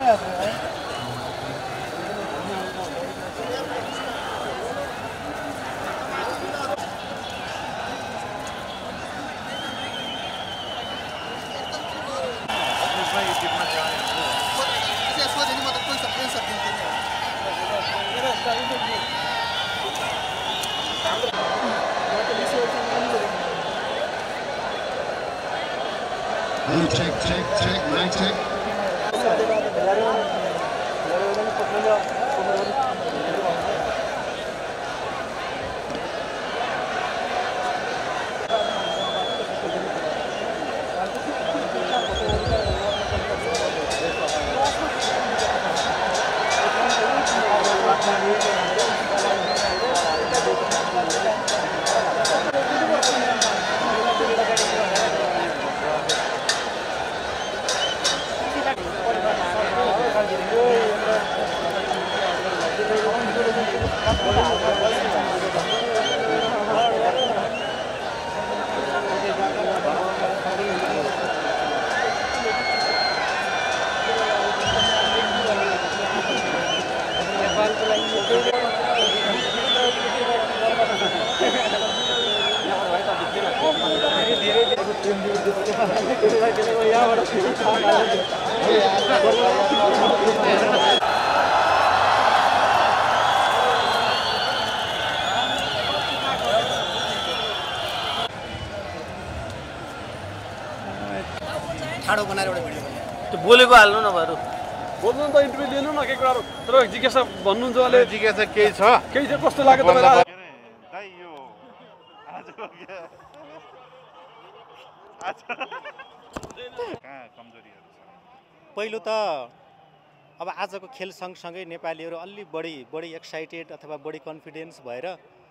Check, mic check. ठाडो बनाएर एउटा भिडियो त्यो बोलेको हाल्नु न बरु बोल्नु त इन्टरभ्यु लिनु न के कुराहरु तर जिज्ञासा भन्नुहुन्छ अहिले जिज्ञासा केही छ केही चाहिँ कस्तो लाग्यो तपाईलाई दाइ यो आजको कहाँ कमजोरीहरु छ पहिलो त अब आजको खेल सँगसँगै नेपालीहरु अलि बढी एक्साइटेड अथवा बढी कन्फिडेन्स भएर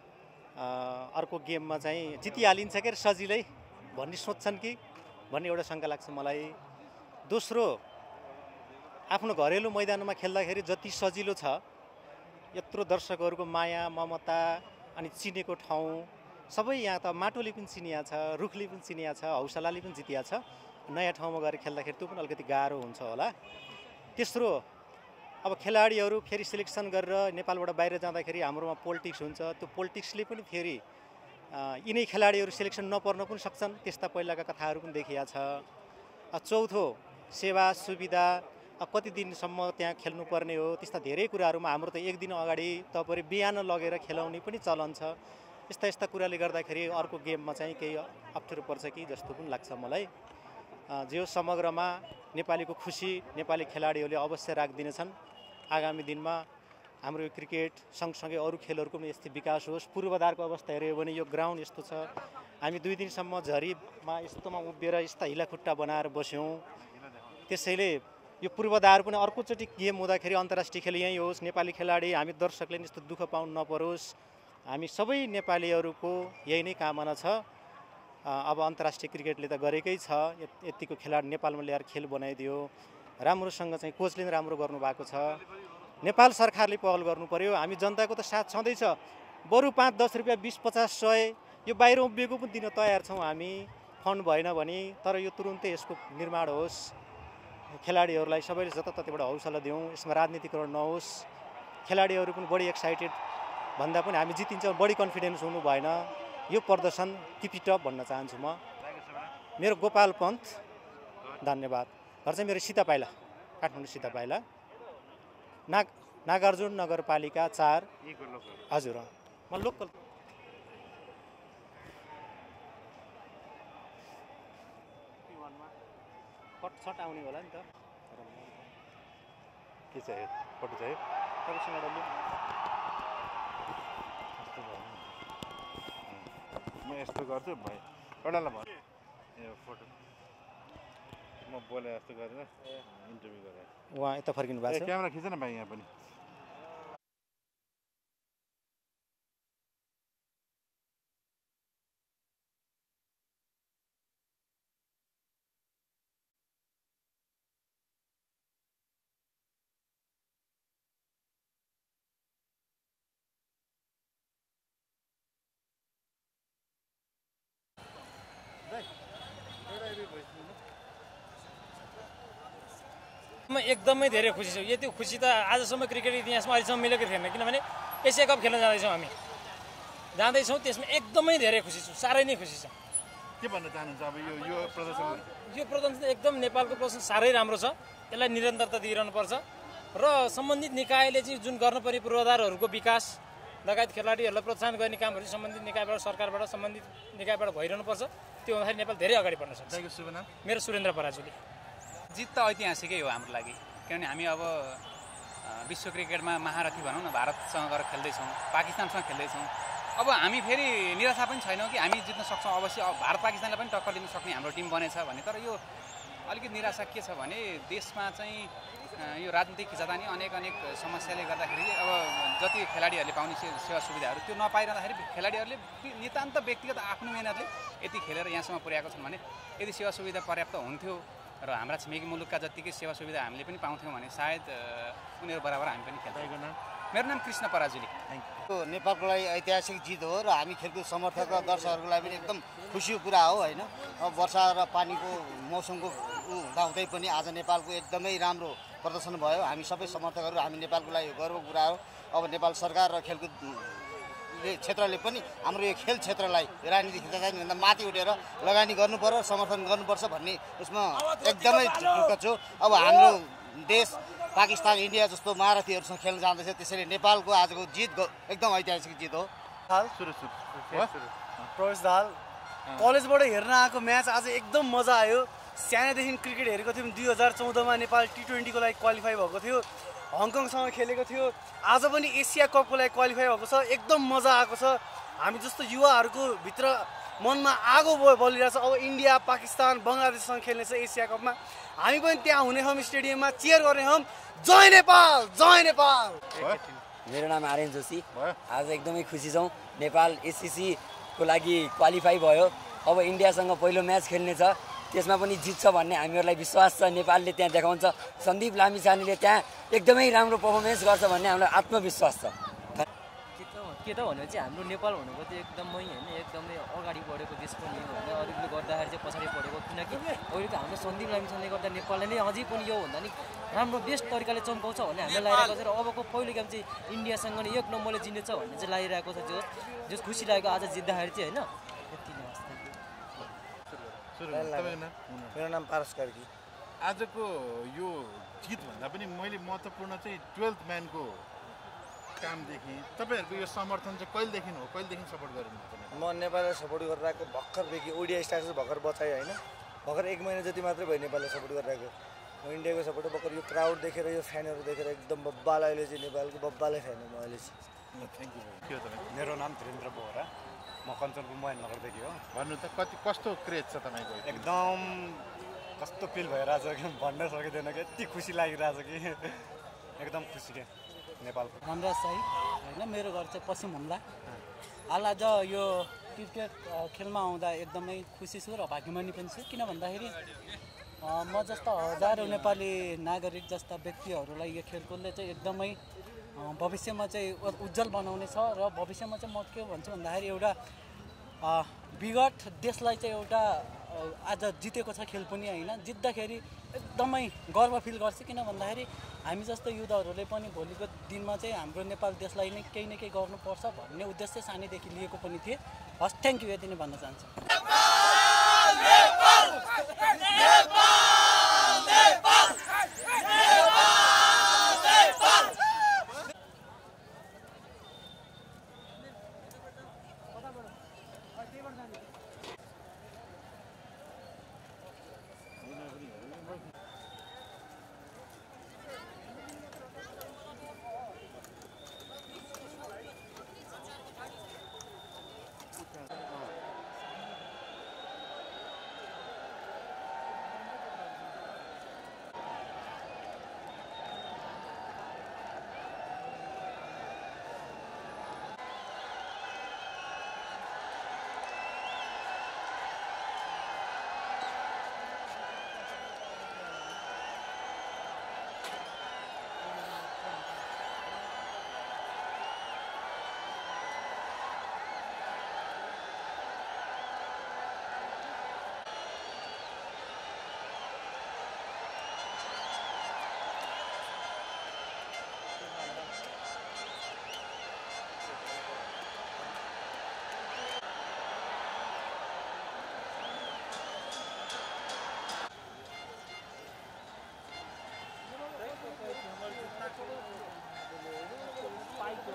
अर्को गेममा चाहिँ जितिहालिन्छ के सजिलै भन्ने सोच्छन् कि भन्ने एउटा शंका लाग्छ मलाई। दोस्रो आफ्नो घरेलु मैदानमा खेल्दाखेरि जति सजिलो छ यत्रो दर्शकहरुको माया ममता अनि चिनेको ठाउँ सबै यहाँ त माटोले पनि चिनिया छ, रुखले पनि चिनिया छ, हौसलाले पनि जितिया छ। नयाँ ठाउँमा गएर खेल्दाखेरि त्यो पनि अलिकति गाह्रो हुन्छ होला। तेस्रो अब खेलाडीहरु फेरि सिलेक्सन गरेर नेपालबाट बाहिर जाँदाखेरि हाम्रोमा पोलिटिक्स हुन्छ, त्यो पोलिटिक्सले पनि फेरि यिनै खेलाडीहरु सिलेक्सन नपर्न पनि सक्छन्, त्यस्ता पहिलाका कथाहरु पनि देखिया छ। चौथो सेवा सुविधा कति दिनसम्म त्यहाँ खेल्नु पर्ने हो, त्यस्ता धेरै कुराहरुमा हाम्रो त एक दिन अगाडि तपरि बिहान लगेर खेलाउने पनि चलन छ। यस्ता कुराले गर्दाखेरि अर्को गेममा चाहिँ केही अप्ठ्यारो पर्छ कि जस्तो पनि लाग्छ मलाई। जो समग्रमा नेपालीको खुशी नेपाली खेलाडीहरूले अवश्य राख्दिनेछन्। आगामी दिनमा हाम्रो क्रिकेट सँगसँगै अरू खेलहरुको पनि यस्तै विकास होस्। पूर्वाधारको अवस्था हेर्यो भने यो ग्राउन्ड यस्तो छ, हामी 2 दिनसम्म झरीमा यस्तोमा उभिएर यस्ता हिलाखुट्टा बनाएर बस्यौं। त्यसैले यो पूर्वाधार पनि अर्कोचोटि गेम हुँदाखेरि अन्तर्राष्ट्रिय खेल यही होस्, नेपाली खेलाडी हामी दर्शकले यस्तो दुःख पाउनु नपरोस्। हामी सबै नेपालीहरुको यही नै कामना छ। अब अन्तर्राष्ट्रिय क्रिकेटले त गरेकै छ, यतिको खेलाडी नेपालमा ल्याएर खेल बनाइदियो, राम्रोसँग चाहिँ कोचले राम्रो गर्नु भएको छ। नेपाल सरकारले पहल गर्नु पर्यो। हामी जनताको त साथ छँदै छ, बरु 5-10 रुपैयाँ 20-50 100 यो बाहिर उभिएको पनि दिन तयार छौं हामी, फन्ड भएन भने। तर यो तुरुन्तै यसको निर्माण होस्, खेलाडीहरुलाई सबैले जताततैबाट हौसला दिउँ, यसमा राजनीतिकरण नहोस्, खेलाडीहरु पनि बढी एक्साइटेड भन्दा पनि हामी जितिन्छ बढी कन्फिडेन्स हुनु भएन। यो प्रदर्शन किप इट अप भन्न चाहन्छु म। मेरो गोपाल पन्त, धन्यवाद। घर चाहिँ मेरो सीता पाइला, काठमाडौँ सीता पाइला, नागार्जुन नगरपालिका 4। हजुर म लोकल। कट आउने होला नि त। के चाहियो? फोटो चाहियो? तपाईसँग एउटा म यस्तो गर्छु भाइ, एउटालाई भन् ए फोटो म बोले जस्तो गरेर इन्टरभ्यु गरेँ। उहाँ यता फर्किनु भएको छ। क्यामेरा खिच्न भाइ यहाँ पनि। म एकदमै धेरै खुसी छु। यति खुसी त आजसम्म क्रिकेट इतिहासमा अहिलेसम्म मिलेको थिएन, किनभने एसिया कप खेल्न जाँदैछौँ त्यसमा एकदमै धेरै खुसी छु, साह्रै नै खुसी छ। के भन्न चाहनुहुन्छ अब यो प्रदर्शन? यो प्रदर्शन त एकदम नेपालको प्रदर्शन साह्रै राम्रो छ, यसलाई निरन्तरता दिइरहनुपर्छ र सम्बन्धित निकायले चाहिँ जुन गर्नुपर्ने पूर्वाधारहरूको विकास लगायत खेलाडीहरूलाई प्रोत्साहन गर्ने कामहरू सम्बन्धित निकायबाट, सरकारबाट, सम्बन्धित निकायबाट भइरहनुपर्छ। त्यो हुँदाखेरि नेपाल धेरै अगाडि बढ्न सक्छ। तपाईँको शुभ नाम? मेरो सुरेन्द्र पराजुली। जित त ऐतिहासिकै हो हाम्रो लागि, किनभने हामी अब विश्व क्रिकेटमा महारथी भनौँ न, भारतसँग गएर खेल्दैछौँ, पाकिस्तानसँग खेल्दैछौँ। अब हामी फेरि निराशा पनि छैनौँ कि हामी जित्न सक्छौँ। अवश्य अब भारत पाकिस्तानलाई पनि टक्कर दिन सक्ने हाम्रो टिम बनेछ भने, तर यो अलिकति निराशा के छ भने देशमा चाहिँ यो राजनीतिक खिचातानी अनेक समस्याले गर्दाखेरि अब जति खेलाडीहरूले पाउने सेवा सुविधाहरू त्यो नपाइरहँदाखेरि खेलाडीहरूले नितान्त व्यक्तिगत आफ्नो मेहनतले यति खेलेर यहाँसम्म पुर्याएको छन् भने यदि सेवा सुविधा पर्याप्त हुन्थ्यो र हाम्रा छिमेकी मुलुकका जत्तिकै सेवा सुविधा हामीले पनि पाउँथ्यौँ भने सायद उनीहरू बराबर हामी पनि खेल्थ्यौँ। मेरो नाम कृष्ण पराजुली। नेपालको लागि ऐतिहासिक जित हो र हामी खेलकुद समर्थक र दर्शकहरूको लागि पनि एकदम खुसीको कुरा हो होइन। अब वर्षा र पानीको मौसमको हुँदाहुँदै पनि आज नेपालको एकदमै राम्रो प्रदर्शन भयो। हामी सबै समर्थकहरू, हामी नेपालको लागि गर्वको कुरा हो। अब नेपाल सरकार र खेलकुद क्षेत्रले पनि हाम्रो यो खेल क्षेत्रलाई राजनीतिक खिचातानीभन्दा माथि उठेर लगानी गर्नु पर्यो, समर्थन गर्नुपर्छ भन्ने उसमा एकदमै ढुक्क छु। अब हाम्रो देश पाकिस्तान, इन्डिया जस्तो महारथीहरूसँग खेल्न जाँदैछ, त्यसैले नेपालको आजको जित एकदम ऐतिहासिक जित हो। प्रवेश दाहाल, कलेजबाट हेर्न आएको म्याच आज एकदम मजा आयो। सानैदेखि क्रिकेट हेरेको थियौँ। 2014मा नेपाल T20को लागि क्वालिफाई भएको थियो, हङकङसँग खेलेको थियो। आज पनि एसिया कपको लागि क्वालिफाई भएको छ। एकदम मजा आएको छ। हामी जस्तो युवाहरूको भित्र मनमा आगो बलिरहेछ। अब इन्डिया, पाकिस्तान, बङ्गलादेशसँग खेल्ने छ एसिया कपमा। हामी पनि त्यहाँ हुने हौँ, स्टेडियममा चियर गर्ने हौँ। जय नेपाल, जय नेपाल। मेरो नाम आर्यन जोशी। आज एकदमै खुसी छौँ, नेपाल एससिसीको लागि क्वालिफाई भयो। अब इन्डियासँग पहिलो म्याच खेल्ने छ, त्यसमा पनि जित्छ भन्ने हामीहरूलाई विश्वास छ। नेपालले त्यहाँ देखाउँछ, सन्दीप लामिछानेले त्यहाँ एकदमै राम्रो पर्फर्मेन्स गर्छ भन्ने हामीलाई आत्मविश्वास छ। के त भने चाहिँ हाम्रो नेपाल भनेको चाहिँ एकदमै होइन, एकदमै अगाडि बढेको देश पनि हो होइन। अरूले गर्दाखेरि चाहिँ पछाडि पढेको, किनकि अहिलेको हाम्रो सन्दीप लामिछानेले गर्दा नेपालले नै अझै पनि यो भन्दा नि राम्रो बेस्ट तरिकाले चम्काउँछ भन्ने हामीलाई लागिरहेको छ। र अबको पहिलो गेम चाहिँ इन्डियासँग नै 1 नम्बरले जित्नेछ भन्ने चाहिँ लागिरहेको छ। जो खुसी लागेको आज जित्दाखेरि चाहिँ होइन। मेरो नाम पारस कार्की। आजको यो जितभन्दा पनि मैले महत्त्वपूर्ण चाहिँ 12th म्यानको काम देखेँ। तपाईँहरूको यो समर्थन चाहिँ कहिलेदेखि हो, कहिलेदेखि सपोर्ट गरिनुहुन्छ? म नेपाललाई सपोर्ट गरिरहेको भर्खरदेखि। ओडिया स्टार्स भर्खर बचाएँ होइन, भर्खर 1 महिना जति मात्रै भयो नेपाललाई सपोर्ट गरिरहेको। म इन्डियाको सपोर्ट भर्खर यो क्राउड देखेर, यो फ्यानहरू देखेर एकदम बब्बालाई अहिले चाहिँ नेपालको बब्बालाई फ्यान हो म अहिले चाहिँ। Thank you. के हो तपाईँ? मेरो नाम धीरेन्द्र बोहरा, म कञ्चनपुर महेन्द्रनगरदेखि हो। भन्नु त कस्तो क्रेज छ तपाईँको? एकदम कस्तो फिल भइरहेछ कि भन्न सकिँदैन कि, यति खुसी लागिरहेछ कि एकदम खुसी क्या नेपालको। मनराज शाही होइन, मेरो घर चाहिँ पश्चिम हुम्ला। हाल आज यो क्रिकेट खेलमा आउँदा एकदमै खुसी छु र भाग्यमानी पनि छु। किन भन्दाखेरि म जस्ता हजारौँ नेपाली नागरिक जस्ता व्यक्तिहरूलाई यो खेलकुदले चाहिँ एकदमै भविष्यमा चाहिँ उज्जवल बनाउने छ। र भविष्यमा चाहिँ म के भन्छु भन्दाखेरि एउटा विगत देशलाई चाहिँ एउटा आज जितेको छ खेल पनि होइन, जित्दाखेरि एकदमै गर्व फिल गर्छु। किन भन्दाखेरि हामी जस्तो युद्धहरूले पनि भोलिको दिनमा चाहिँ हाम्रो नेपाल देशलाई नै केही न केही गर्नुपर्छ भन्ने उद्देश्य सानैदेखि लिएको पनि थिएँ। हस्, थ्याङ्क यू, यति नै भन्न चाहन्छु।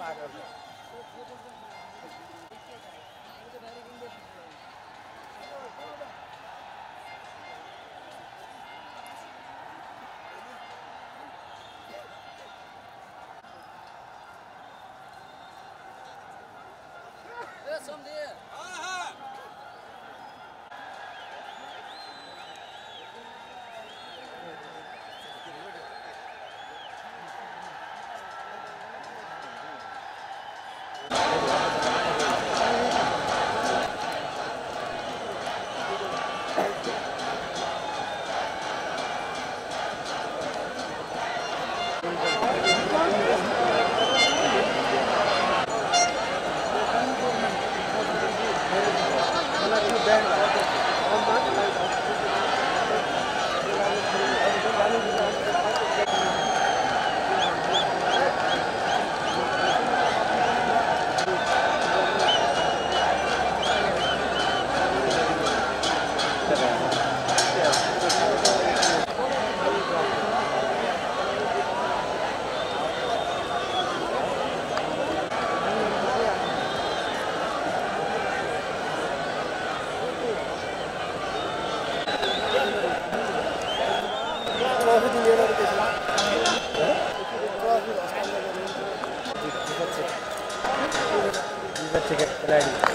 Ready.